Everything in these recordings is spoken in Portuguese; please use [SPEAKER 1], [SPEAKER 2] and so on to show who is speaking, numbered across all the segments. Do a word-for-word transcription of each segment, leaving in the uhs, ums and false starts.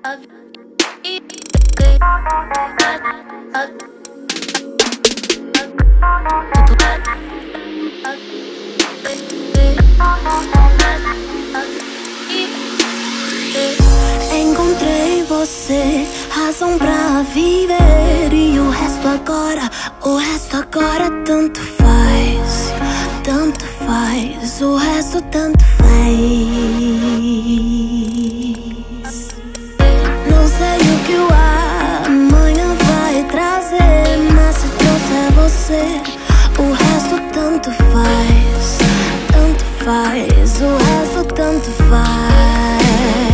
[SPEAKER 1] Encontrei você, razão pra viver. E o resto agora, o resto agora tanto faz. Tanto faz, o resto tanto faz. Não sei o que o amanhã vai trazer, mas se trouxer você, o resto tanto faz. Tanto faz, o resto tanto faz.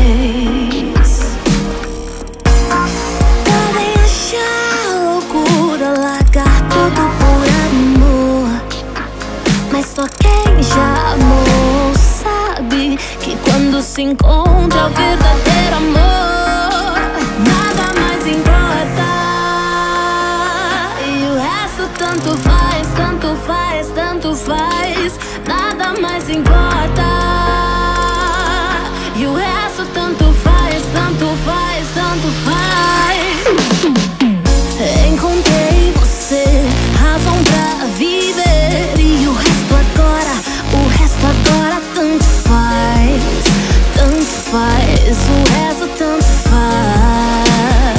[SPEAKER 1] Podem achar loucura largar tudo por amor, mas só quem já amou sabe que quando se encontra o verdadeiro amor, nada mais importa. E o resto tanto faz, tanto faz, tanto faz. Nada mais importa. E o resto tanto faz, tanto faz, tanto faz. Encontrei você, razão pra viver. E o resto agora, o resto agora tanto faz. Tanto faz, o resto tanto faz.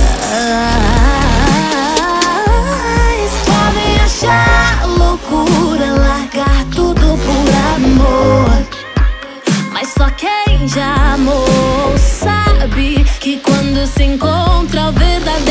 [SPEAKER 1] Podem achar loucura largar tudo por amor, mas só quem já amou sabe que quando se encontra o verdadeiro